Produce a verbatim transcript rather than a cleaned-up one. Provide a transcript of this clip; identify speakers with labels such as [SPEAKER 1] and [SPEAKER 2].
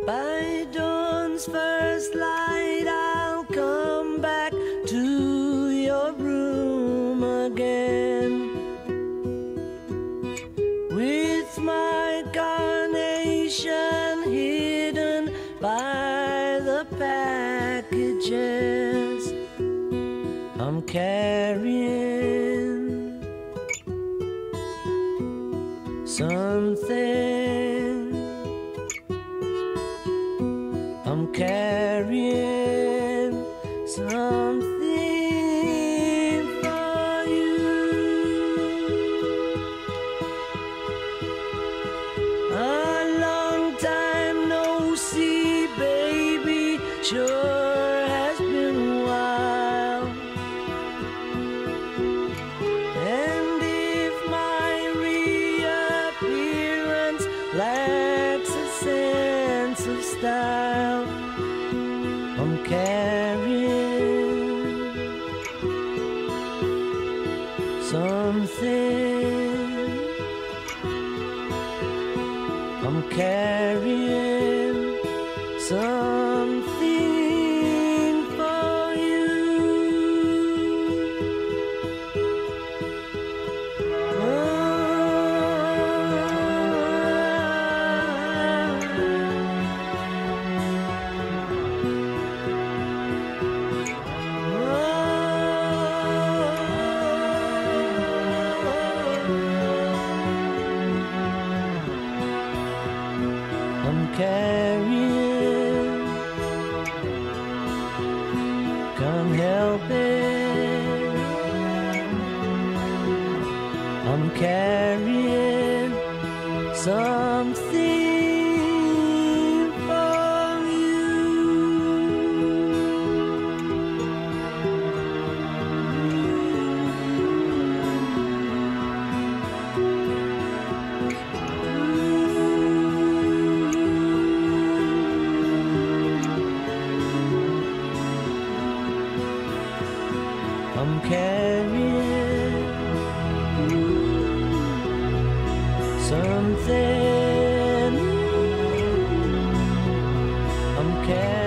[SPEAKER 1] By dawn's first light, I'll come back to your room again with my carnation hidden by the packages I'm carrying. Something I'm carrying, something for you. A long time no see, baby, sure has been a while. And if my reappearance lacks a sense of style, I'm carrying something. I'm carrying something for you. I'm carrying, can't help it. I'm carrying something for you. I'm carrying something. I'm carrying